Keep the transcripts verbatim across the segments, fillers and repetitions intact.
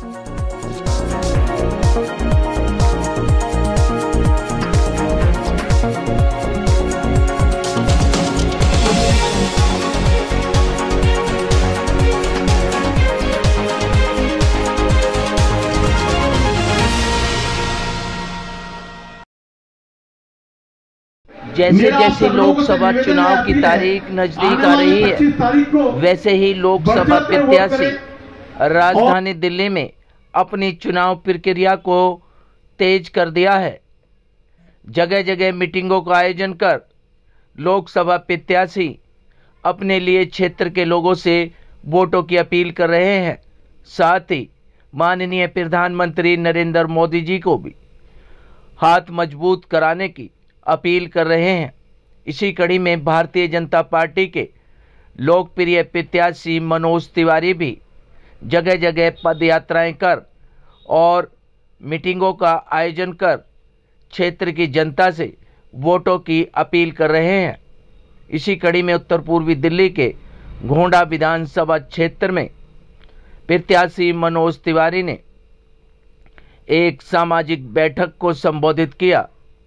जैसे जैसे लोकसभा चुनाव की तारीख नजदीक आ रही है, वैसे ही लोकसभा प्रत्याशी राजधानी दिल्ली में अपनी चुनाव प्रक्रिया को तेज कर दिया है। जगह जगह मीटिंगों का आयोजन कर लोकसभा प्रत्याशी अपने लिए क्षेत्र के लोगों से वोटों की अपील कर रहे हैं। साथ ही माननीय प्रधानमंत्री नरेंद्र मोदी जी को भी हाथ मजबूत कराने की अपील कर रहे हैं। इसी कड़ी में भारतीय जनता पार्टी के लोकप्रिय प्रत्याशी मनोज तिवारी भी जगह जगह पद यात्राएं कर और मीटिंगों का आयोजन कर क्षेत्र की जनता से वोटों की अपील कर रहे हैं। इसी कड़ी में उत्तर पूर्वी दिल्ली के गोंडा विधानसभा क्षेत्र में प्रत्याशी मनोज तिवारी ने एक सामाजिक बैठक को संबोधित किया।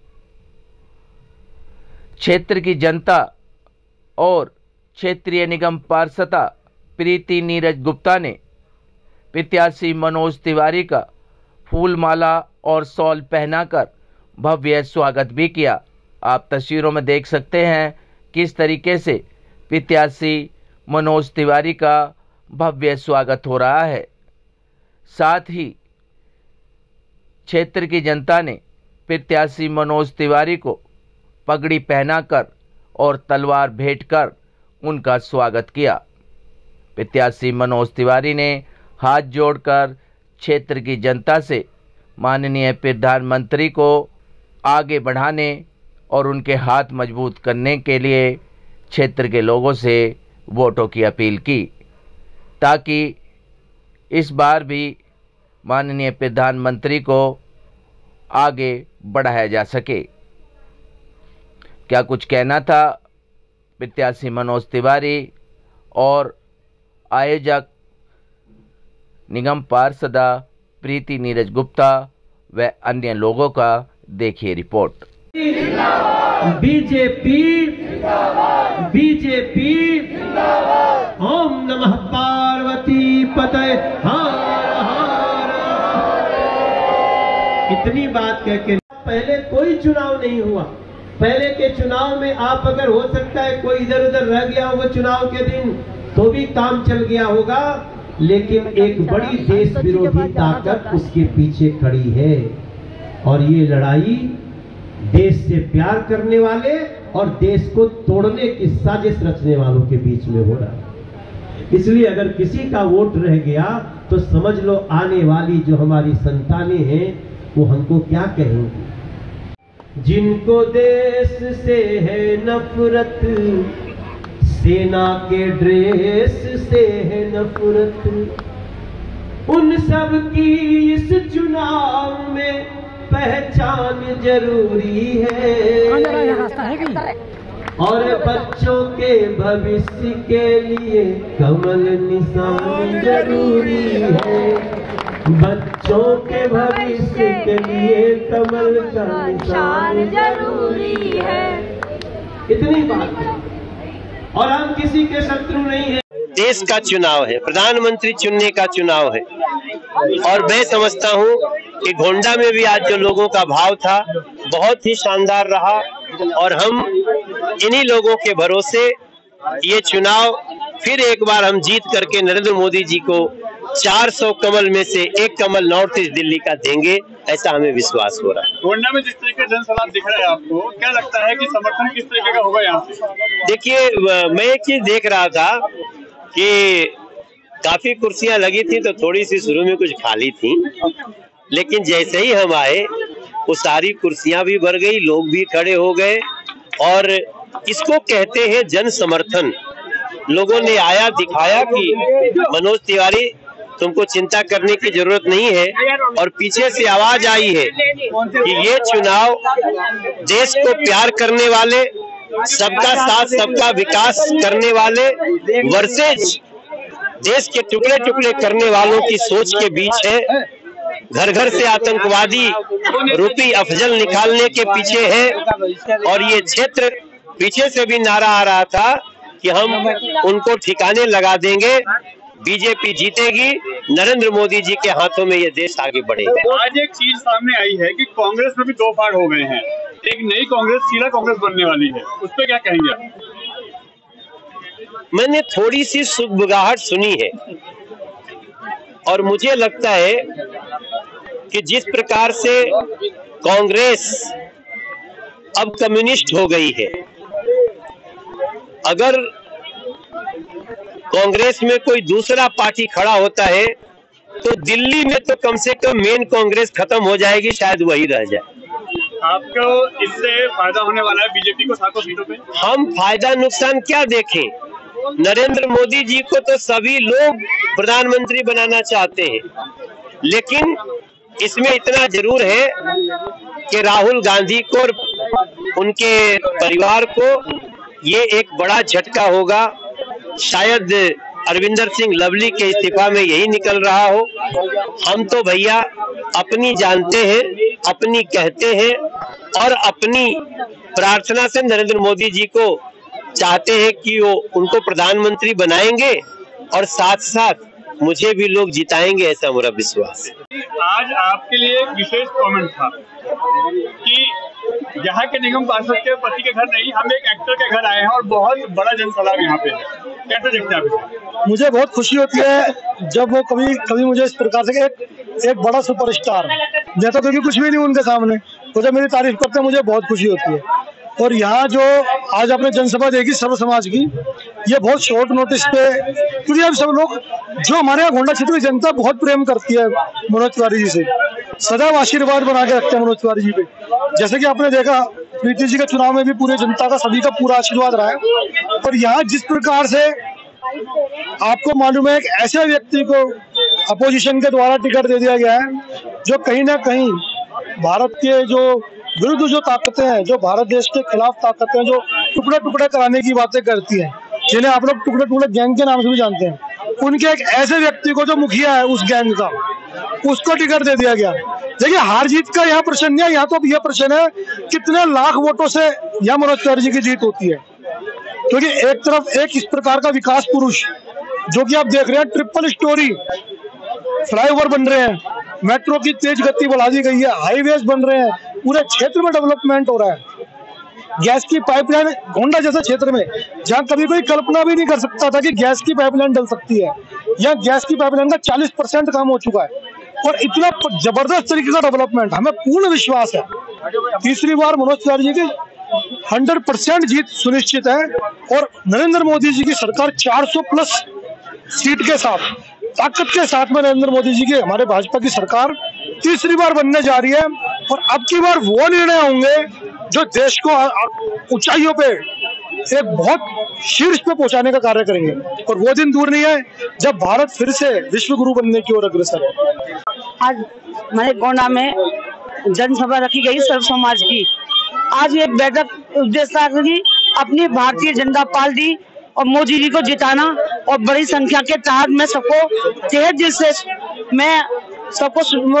क्षेत्र की जनता और क्षेत्रीय निगम पार्षदा प्रीति नीरज गुप्ता ने प्रत्याशी मनोज तिवारी का फूल माला और शॉल पहनाकर भव्य स्वागत भी किया। आप तस्वीरों में देख सकते हैं किस तरीके से प्रत्याशी मनोज तिवारी का भव्य स्वागत हो रहा है। साथ ही क्षेत्र की जनता ने प्रत्याशी मनोज तिवारी को पगड़ी पहनाकर और तलवार भेंट कर उनका स्वागत किया। प्रत्याशी मनोज तिवारी ने हाथ जोड़कर क्षेत्र की जनता से माननीय प्रधानमंत्री को आगे बढ़ाने और उनके हाथ मजबूत करने के लिए क्षेत्र के लोगों से वोटों की अपील की, ताकि इस बार भी माननीय प्रधानमंत्री को आगे बढ़ाया जा सके। क्या कुछ कहना था प्रत्याशी मनोज तिवारी और आयोजक निगम पार्षदा प्रीति नीरज गुप्ता व अन्य लोगों का, देखिए रिपोर्ट। बीजेपी बीजेपी ओम नमः पार्वती पतये हर हर। इतनी बात कह के पहले कोई चुनाव नहीं हुआ। पहले के चुनाव में आप अगर हो सकता है कोई इधर उधर रह गया होगा चुनाव के दिन तो भी काम चल गया होगा, लेकिन एक बड़ी देश विरोधी ताकत उसके पीछे खड़ी है और ये लड़ाई देश से प्यार करने वाले और देश को तोड़ने की साजिश रचने वालों के बीच में हो रहा है। इसलिए अगर किसी का वोट रह गया तो समझ लो आने वाली जो हमारी संतानें हैं वो हमको क्या कहेंगी। जिनको देश से है नफरत, सेना के ड्रेस से है नफरत, उन सब की इस चुनाव में पहचान जरूरी है। और बच्चों के भविष्य के लिए कमल निशान जरूरी है। बच्चों के भविष्य के लिए कमल का निशान जरूरी है। इतनी बात है और हम किसी के शत्रु नहीं है। देश का चुनाव है, प्रधानमंत्री चुनने का चुनाव है और मैं समझता हूँ कि गोंडा में भी आज जो लोगों का भाव था बहुत ही शानदार रहा और हम इन्हीं लोगों के भरोसे ये चुनाव फिर एक बार हम जीत करके नरेंद्र मोदी जी को चार सौ कमल में से एक कमल नॉर्थ ईस्ट दिल्ली का देंगे, ऐसा हमें विश्वास हो रहा है। गोंडा में जिस तरीके का जनसलाब दिख रहा है आपको, क्या लगता है कि समर्थन किस तरीके का होगा यहाँ से? देखिए, मैं एक चीज देख रहा था कि काफी कुर्सियां लगी थी तो थोड़ी सी शुरू में कुछ खाली थी, लेकिन जैसे ही हम आए वो सारी कुर्सियां भी भर गई, लोग भी खड़े हो गए और इसको कहते हैं जन समर्थन। लोगों ने आया दिखाया कि मनोज तिवारी तुमको चिंता करने की जरूरत नहीं है और पीछे से आवाज आई है कि ये चुनाव देश को प्यार करने वाले, सबका साथ सबका विकास करने वाले वर्सेज देश के टुकड़े टुकड़े करने वालों की सोच के बीच है, घर घर से आतंकवादी रूपी अफजल निकालने के पीछे है। और ये क्षेत्र पीछे से भी नारा आ रहा था कि हम उनको ठिकाने लगा देंगे, बीजेपी जीतेगी, नरेंद्र मोदी जी के हाथों में ये देश आगे बढ़ेगा। आज एक चीज सामने आई है कि कांग्रेस में भी दो फाड़ हो गए हैं, एक नई कांग्रेस शीला कांग्रेस बनने वाली है, उस पर क्या कहेंगे आप? मैंने थोड़ी सी सुगबुगाहट सुनी है और मुझे लगता है कि जिस प्रकार से कांग्रेस अब कम्युनिस्ट हो गई है, अगर कांग्रेस में कोई दूसरा पार्टी खड़ा होता है तो दिल्ली में तो कम से कम मेन कांग्रेस खत्म हो जाएगी, शायद वही रह जाए। आपको इससे फायदा होने वाला है बीजेपी को सातों सीटों पे? हम फायदा नुकसान क्या देखें, नरेंद्र मोदी जी को तो सभी लोग प्रधानमंत्री बनाना चाहते हैं, लेकिन इसमें इतना जरूर है कि राहुल गांधी को और उनके परिवार को ये एक बड़ा झटका होगा। शायद अरविंदर सिंह लवली के इस्तीफा में यही निकल रहा हो। हम तो भैया अपनी जानते हैं, अपनी कहते हैं और अपनी प्रार्थना से नरेंद्र मोदी जी को चाहते हैं कि वो उनको प्रधानमंत्री बनाएंगे और साथ साथ मुझे भी लोग जिताएंगे, ऐसा मेरा विश्वास है। आज आपके लिए एक विशेष कमेंट था कि यहाँ के निगम पार्षद के पति के घर नहीं, हम एक एक्टर के घर आए हैं और बहुत बड़ा जनसलाब यहाँ पे है, कैसे देखते हैं आप? मुझे बहुत खुशी होती है जब वो कभी कभी मुझे इस प्रकार से एक एक बड़ा सुपरस्टार जैसा, क्योंकि कुछ भी नहीं उनके सामने, तो जब मेरी तारीफ करते हैं मुझे बहुत खुशी होती है। और यहाँ जो आज आपने जनसभा देखी सर्व समाज की, ये बहुत शॉर्ट नोटिस पे, क्योंकि अब सब लोग जो हमारे यहाँ गोंडा क्षेत्र की जनता बहुत प्रेम करती है मनोज तिवारी जी से, सदैव आशीर्वाद बना के रखते हैं मनोज तिवारी जी पे। जैसे कि आपने देखा प्रीति जी के चुनाव में भी पूरे जनता का सभी का पूरा आशीर्वाद रहा है। और यहाँ जिस प्रकार से आपको मालूम है, एक ऐसे व्यक्ति को अपोजिशन के द्वारा टिकट दे दिया गया है जो कहीं ना कहीं भारत के जो विरुद्ध जो ताकतें हैं, जो भारत देश के खिलाफ ताकतें हैं, जो टुकड़े टुकड़े कराने की बातें करती हैं, जिन्हें आप लोग टुकड़े टुकड़े गैंग के नाम से भी जानते हैं, उनके एक ऐसे व्यक्ति को जो मुखिया है उस गैंग का, उसको टिकट दे दिया गया। देखिए हार जीत का यहाँ प्रश्न नहीं है, यहाँ तो यह प्रश्न है कितने लाख वोटों से यहाँ मनोज तिवारी जी की जीत होती है। क्योंकि एक तरफ एक इस प्रकार का विकास पुरुष जो कि आप देख रहे हैं, ट्रिपल स्टोरी फ्लाईओवर बन रहे हैं, मेट्रो की तेज गति बढ़ा दी गई है, हाईवेज बन रहे हैं, पूरे क्षेत्र में डेवलपमेंट हो रहा है। गैस की पाइपलाइन गोंडा जैसे क्षेत्र में जहां कभी कोई कल्पना भी नहीं कर सकता था कि गैस की पाइपलाइन डल सकती है, यह गैस की पाइपलाइन का चालीस परसेंट काम हो चुका है और इतना जबरदस्त तरीके का डेवलपमेंट, हमें पूर्ण विश्वास है तीसरी बार मनोज तिवारी जी की हंड्रेड परसेंट जीत सुनिश्चित है। और नरेंद्र मोदी जी की सरकार चार सौ प्लस सीट के साथ, ताकत के साथ में नरेंद्र मोदी जी की हमारे भाजपा की सरकार तीसरी बार बनने जा रही है। और अब की बार वो निर्णय होंगे जो देश को ऊंचाइयों पे एक बहुत शीर्ष पे पहुंचाने का कार्य करेंगे। और वो दिन दूर नहीं है जब भारत फिर से विश्व गुरु बनने की ओर अग्रसर है। आज हमारे गोंडा में जनसभा रखी गई सर्व समाज की। आज ये बैठक उद्देश्य था कि अपनी भारतीय जनता पार्टी और मोदी जी को जिताना, और बड़ी संख्या के तहत मैं सबको तहे दिल से मैं सबको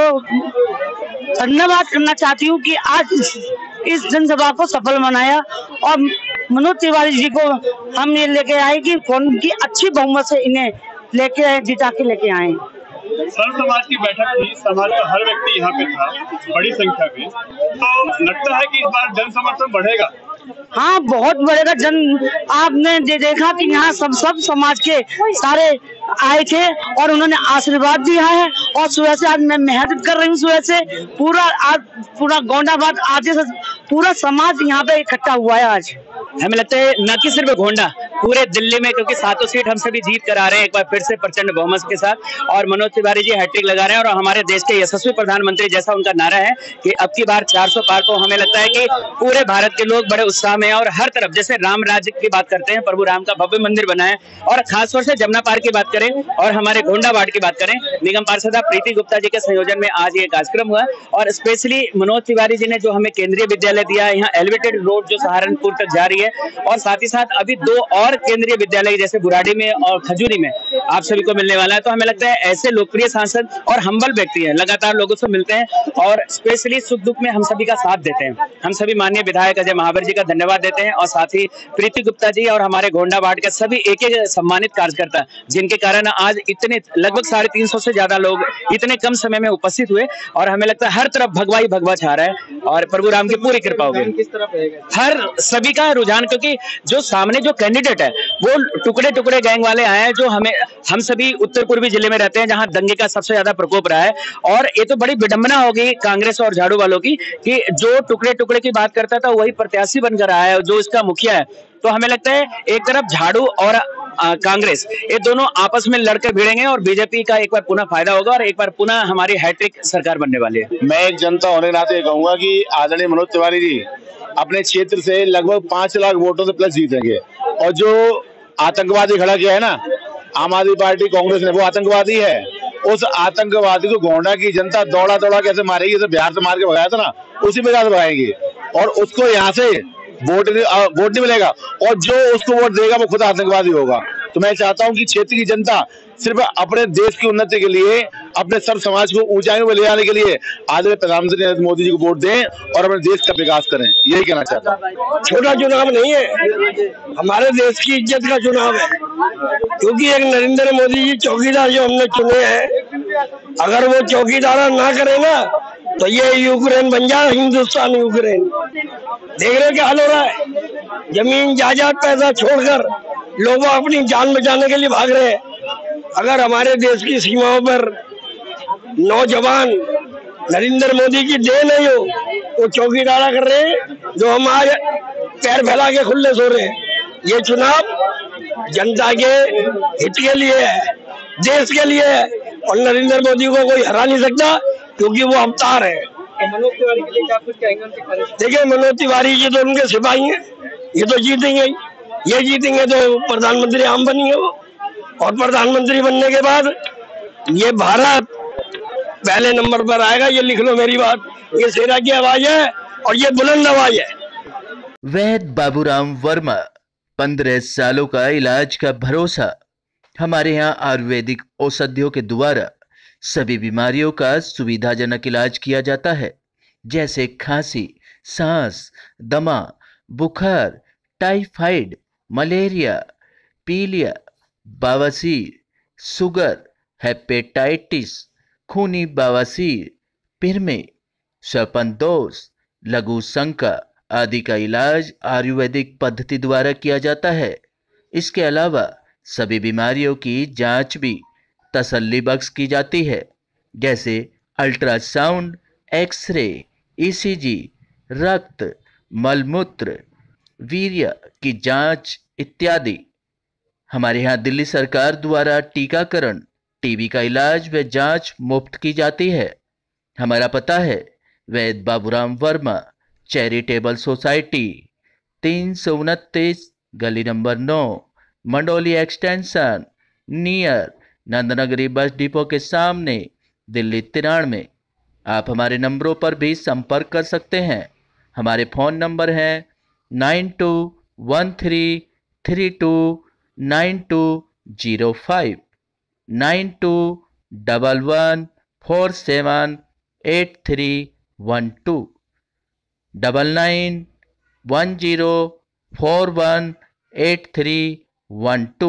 धन्यवाद करना चाहती हूँ कि आज इस, इस जनसभा को सफल बनाया और मनोज तिवारी जी को हम ये लेके आए कि उनकी अच्छी बहुमत से इन्हें लेके आए, जिता के लेके आए। सर्व समाज की बैठक थी, समाज का हर व्यक्ति यहाँ पे था बड़ी संख्या में, तो लगता है कि इस बार जन समर्थन बढ़ेगा? हाँ, बहुत बढ़ेगा। जन आपने दे देखा कि यहाँ सब सब समाज के सारे आए थे और उन्होंने आशीर्वाद दिया है। और सुबह से आज मैं मेहनत कर रही हूँ, सुबह से पूरा आज पूरा गोंडाबाद आते से पूरा समाज यहाँ पे इकट्ठा हुआ है। आज हमें लगता है न कि सिर्फ गोंडा, पूरे दिल्ली में, क्योंकि सातों सीट हम सभी जीत कर आ रहे हैं एक बार फिर से प्रचंड बहुमत के साथ। और मनोज तिवारी जी हैट्रिक लगा रहे हैं और हमारे देश के यशस्वी प्रधानमंत्री जैसा उनका नारा है कि अब की बार चार सौ पार, तो हमें लगता है कि पूरे भारत के लोग बड़े उत्साह में हैं। और हर तरफ जैसे राम राज्य की बात करते हैं, प्रभु राम का भव्य मंदिर बना है, और खासतौर से जमुना पार की बात करें और हमारे गोंडा वार्ड की बात करें, निगम पार्षद प्रीति गुप्ता जी के संयोजन में आज ये कार्यक्रम हुआ। और स्पेशली मनोज तिवारी जी ने जो हमें केंद्रीय विद्यालय दिया, यहाँ एलिवेटेड रोड जो सहारनपुर तक जा रही है, और साथ ही साथ अभी दो और और केंद्रीय विद्यालय जैसे बुराड़ी में और खजूरी में आप सभी को मिलने वाला है। तो हमें लगता है ऐसे लोकप्रिय सांसद और हम्बल व्यक्ति हैं, लगातार लोगों से मिलते हैं और स्पेशली सुख दुख में हम सभी का साथ देते हैं। हम सभी माननीय विधायक अजय महावर जी का धन्यवाद देते हैं और साथ ही प्रीति गुप्ता जी और हमारे गोंडा वार्ड के सभी एक एक सम्मानित कार्यकर्ता, जिनके कारण आज इतने लगभग साढ़े तीन सौ से ज्यादा लोग इतने कम समय में उपस्थित हुए और हमें लगता है हर तरफ भगवा ही भगवा छा रहा है और प्रभु राम की पूरी कृपा होगी। किस तरफ हर सभी का रुझान, क्योंकि जो सामने जो कैंडिडेट है वो टुकड़े टुकड़े गैंग वाले आए हैं, जो हमें हम सभी उत्तर पूर्वी जिले में रहते हैं जहां दंगे का सबसे ज्यादा प्रकोप रहा है। और ये तो बड़ी विडंबना होगी कांग्रेस और झाड़ू वालों की कि जो टुकड़े टुकड़े की बात करता था वही प्रत्याशी बनकर आया है, जो इसका मुखिया है। तो हमें लगता है एक तरफ झाड़ू और आ, कांग्रेस ये दोनों आपस में लड़कर भिड़ेंगे और बीजेपी का एक बार पुनः फायदा होगा और एक बार पुनः हमारी हैट्रिक सरकार बनने वाली है। मैं एक जनता होने के नाते कहूंगा कि आदरणीय मनोज तिवारी जी अपने क्षेत्र से लगभग पांच लाख वोटों से प्लस जीतेंगे। और जो आतंकवादी खड़ा किया है ना आम आदमी पार्टी कांग्रेस ने, वो आतंकवादी है। उस आतंकवादी को गोंडा की जनता दौड़ा दौड़ा कैसे मारेगी, जैसे बिहार से मार के भगाया था ना, उसी प्रकार से भगाएंगे और उसको यहाँ से वोट वोट नहीं मिलेगा और जो उसको वोट देगा वो खुद आतंकवादी होगा। तो मैं चाहता हूं कि क्षेत्र की जनता सिर्फ अपने देश की उन्नति के लिए, अपने सर्व समाज को ऊंचाइयों में ले जाने के लिए आदरणीय प्रधानमंत्री नरेंद्र मोदी जी को वोट दें और अपने देश का विकास करें, यही कहना चाहता हूँ। छोटा चुनाव नहीं है, हमारे देश की इज्जत का चुनाव है, क्योंकि एक नरेंद्र मोदी जी चौकीदार जो हमने चुने हैं, अगर वो चौकीदार ना करे ना तो ये यूक्रेन बन जाए, हिंदुस्तान यूक्रेन। देख रहे क्या हाल हो रहा है, जमीन जायदाद पैसा छोड़कर लोग अपनी जान बचाने के लिए भाग रहे हैं। अगर हमारे देश की सीमाओं पर नौजवान नरेंद्र मोदी की देह नहीं हो, वो चौकीदारा कर रहे हैं, जो हम आज पैर फैला के खुले सो रहे हैं। ये चुनाव जनता के हित के लिए है, देश के लिए है और नरेंद्र मोदी को कोई हरा नहीं सकता, क्योंकि वो अवतार है। मनोज तिवारी के लिए क्या कुछ कहेंगे? देखिए मनोज तिवारी जी तो उनके सिपाही हैं, ये तो जीतेंगे, ये जीतेंगे तो प्रधानमंत्री आम बनेंगे वो, और प्रधानमंत्री बनने के बाद ये भारत पहले नंबर पर आएगा। ये लिख लो मेरी बात, ये शेरा की आवाज है और ये बुलंद आवाज है। वैद्य बाबूराम वर्मा, पंद्रह सालों का इलाज का भरोसा। हमारे यहाँ आयुर्वेदिक औषधियों के द्वारा सभी बीमारियों का सुविधाजनक इलाज किया जाता है, जैसे खांसी, सांस, दमा, बुखार, टाइफाइड, मलेरिया, पीलिया, बवासीर, शुगर, हेपेटाइटिस, खूनी बवासीर, पिरमे, श्वापनदोष, लघु शंका आदि का इलाज आयुर्वेदिक पद्धति द्वारा किया जाता है। इसके अलावा सभी बीमारियों की जांच भी तसल्ली बख्श की जाती है, जैसे अल्ट्रासाउंड, एक्सरे, ईसीजी, रक्त, मलमूत्र, वीर्य की जांच इत्यादि। हमारे यहाँ दिल्ली सरकार द्वारा टीकाकरण, टीबी का इलाज व जांच मुफ्त की जाती है। हमारा पता है वैद्य बाबूराम वर्मा चैरिटेबल सोसाइटी, तीन सौ उनतीस गली नंबर नौ, Mandoli extension, near Nandnagari bus depot के सामने, दिल्ली तिरानवे। आप हमारे नंबरों पर भी संपर्क कर सकते हैं। हमारे फ़ोन नंबर हैं nine two one three three two nine two zero five, nine two double one four seven eight three one two, double nine one zero four one eight three one two.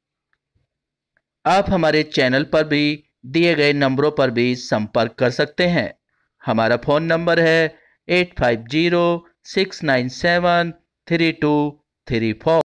आप हमारे channel पर भी दिए गए नंबरों पर भी संपर्क कर सकते हैं। हमारा फ़ोन नंबर है eight five zero six nine seven three two three four.